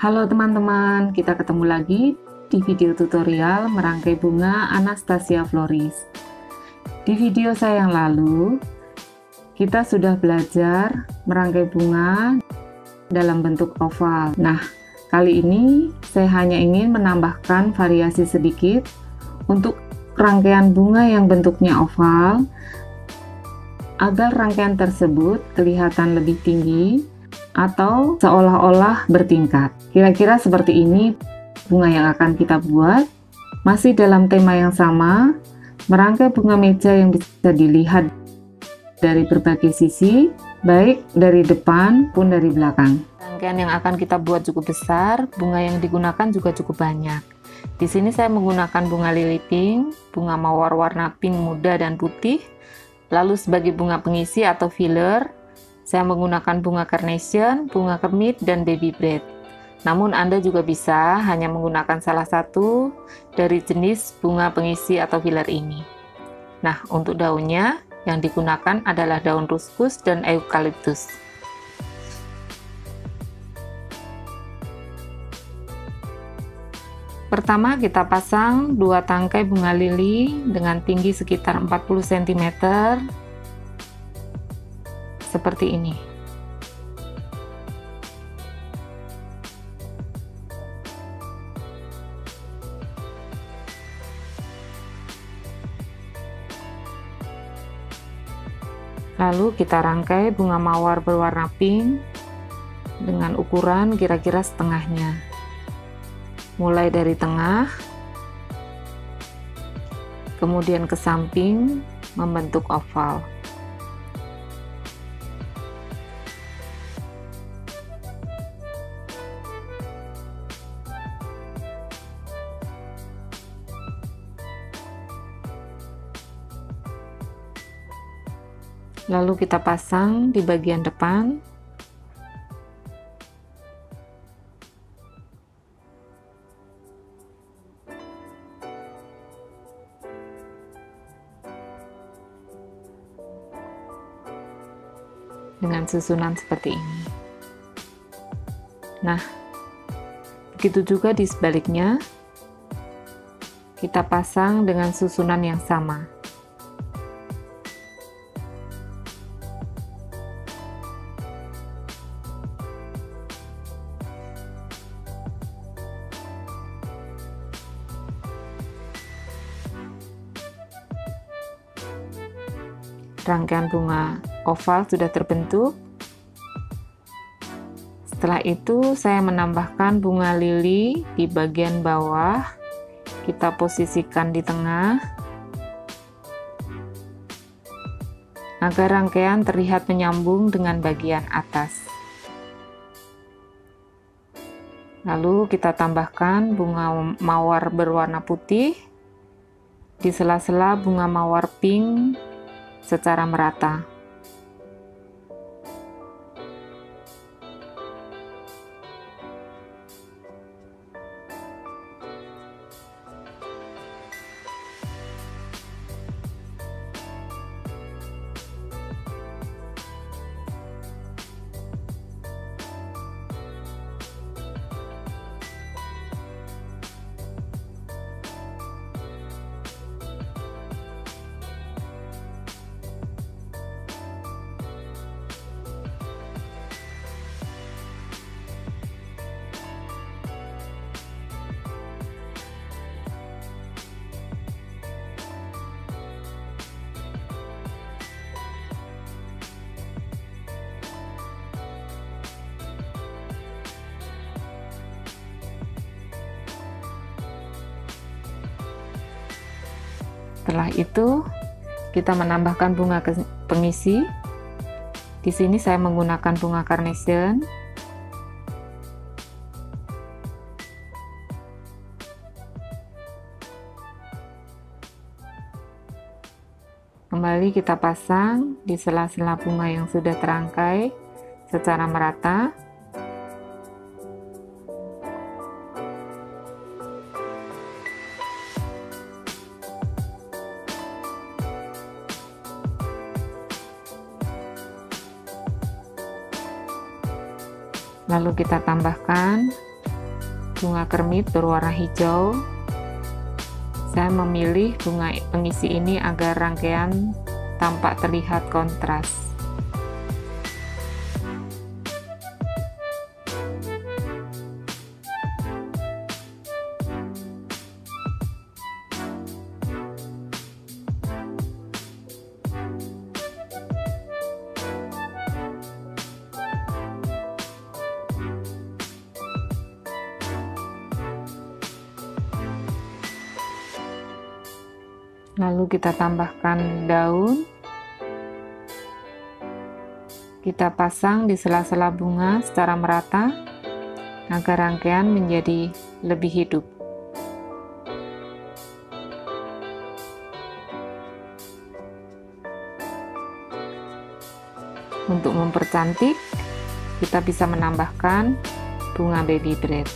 Halo teman-teman, kita ketemu lagi di video tutorial merangkai bunga Anastasia Floris. Di video saya yang lalu, kita sudah belajar merangkai bunga dalam bentuk oval. Nah, kali ini saya hanya ingin menambahkan variasi sedikit untuk rangkaian bunga yang bentuknya oval, agar rangkaian tersebut kelihatan lebih tinggi atau seolah-olah bertingkat. Kira-kira seperti ini bunga yang akan kita buat. Masih dalam tema yang sama, merangkai bunga meja yang bisa dilihat dari berbagai sisi, baik dari depan pun dari belakang. Rangkaian yang akan kita buat cukup besar, bunga yang digunakan juga cukup banyak. Di sini saya menggunakan bunga lili pink, bunga mawar warna pink muda dan putih, lalu sebagai bunga pengisi atau filler, saya menggunakan bunga carnation, bunga kermit, dan baby bread. Namun Anda juga bisa hanya menggunakan salah satu dari jenis bunga pengisi atau filler ini. Nah, untuk daunnya yang digunakan adalah daun ruskus dan eukaliptus. Pertama kita pasang 2 tangkai bunga lili dengan tinggi sekitar 40 cm seperti ini. Lalu kita rangkai bunga mawar berwarna pink dengan ukuran kira-kira setengahnya. Mulai dari tengah, kemudian ke samping membentuk oval. Lalu kita pasang di bagian depan. Dengan susunan seperti ini. Nah, begitu juga di sebaliknya. Kita pasang dengan susunan yang sama. Rangkaian bunga oval sudah terbentuk. Setelah itu saya menambahkan bunga lili di bagian bawah. Kita posisikan di tengah agar rangkaian terlihat menyambung dengan bagian atas. Lalu kita tambahkan bunga mawar berwarna putih di sela-sela bunga mawar pink secara merata. Setelah itu, kita menambahkan bunga pengisi. Di sini saya menggunakan bunga carnation. Kembali kita pasang di sela-sela bunga yang sudah terangkai secara merata. Lalu kita tambahkan bunga kermit berwarna hijau. Saya memilih bunga pengisi ini agar rangkaian tampak terlihat kontras. Lalu kita tambahkan daun. Kita pasang di sela-sela bunga secara merata agar rangkaian menjadi lebih hidup. Untuk mempercantik, kita bisa menambahkan bunga baby bread.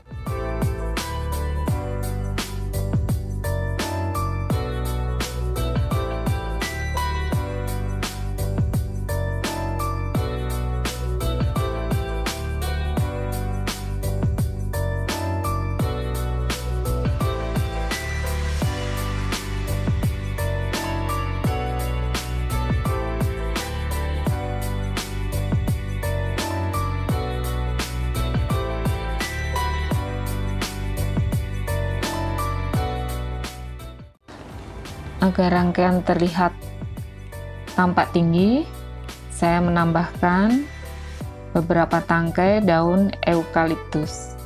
Agar rangkaian terlihat tampak tinggi, saya menambahkan beberapa tangkai daun eukaliptus.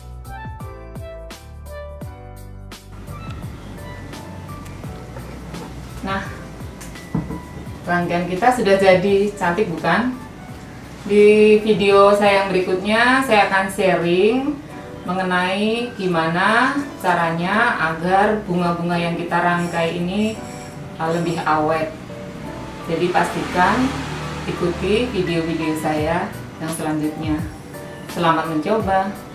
Nah, rangkaian kita sudah jadi cantik, bukan? Di video saya yang berikutnya, saya akan sharing mengenai gimana caranya agar bunga-bunga yang kita rangkai ini lebih awet. Jadi pastikan ikuti video-video saya yang selanjutnya. Selamat mencoba.